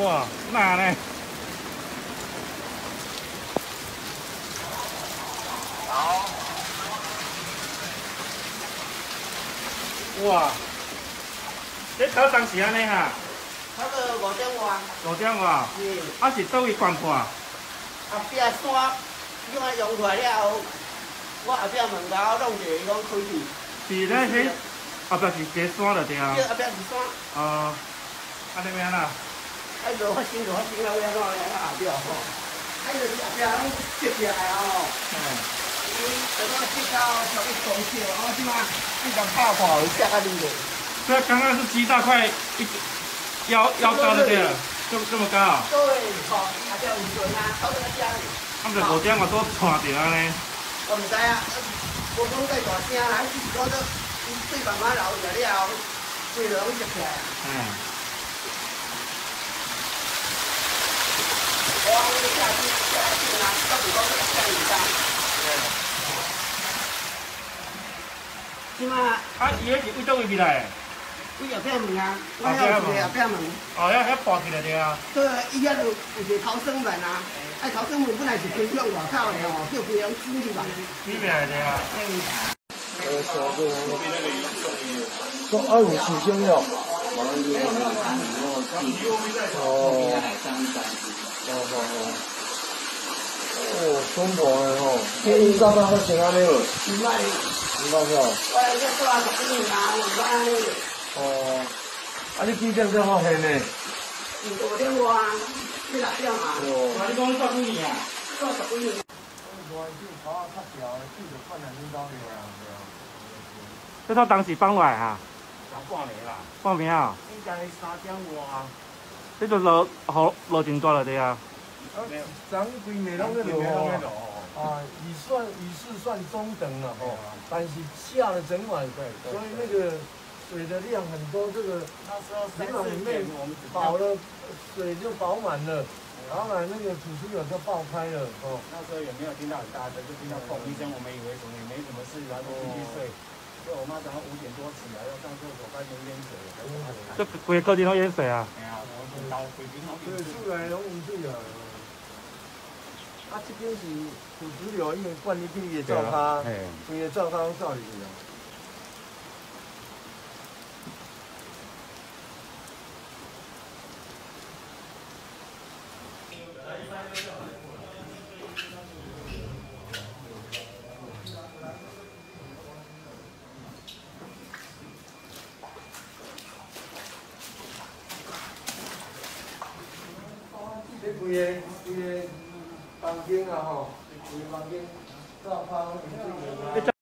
哇，哪呢？好。哇，这头当时安尼哈？ 差不多 5.5。 是。 啊是倒位关破？ 后壁山用啊用出来了后，我后壁门口弄一个，伊讲开去。 是咧，迄后壁是一个山就对啊。 后壁是山。 哦，安尼咩啦？ 啊，就发生了，后壁吼。啊，就是后壁拢接起来吼。伊就讲接到稍微松懈，即马伊就拍破，下到里头。 这刚刚是鸡大块腰高的对了，这么高。 对，吼，后壁有船啊，头在遮。 他们5.5都串着安尼。 我唔知啊，无讲介大声啦，只是讲做水慢慢流出来了，水就拢接起来啊。我那个下去啦，到时讲下雨啦。即马啊，伊迄是为倒位起来？ 为后壁门啊，我遐有一个后壁门。 哦，遐拔起来对啊。 对，伊遐有一个逃生门啊，逃生门本来是开向外口的吼，叫规个挤入来。 挤起来对啊。 说25起先要。中国的吼，伊早早都先安尼了。唔捌是哦。 我这做啊10年啊，唔捌安尼。 哦，啊你几点才发现呢 ？5点外，去6点啊。 哦，你讲做几年啊？ 做10几年。 这套当时放来哈？ 半暝啦。 半暝啊？ 应该3点外。 这就落真大了对啊。 昨规暝拢在落啊，雨势算中等了吼，但是下了整晚，所以那个水的量很多，这个水管里面饱了，水就饱满了，然后呢，那个储水管就爆开了哦。 那时候也没有听到很大声，就听到砰一声，我们以为什么也没什么事，然后就继续睡。所以我妈早上5点多起来要上厕所，发现淹水了， 这规个客厅都淹水啊！ 哎呀，我很高，水平好。 对，出来拢淹水啊。啊，这边是土石流，因为灌入去的灶骹，规个灶骹拢造入去啊。这规个房间啊吼，规个房间灶骹拢淹水啊。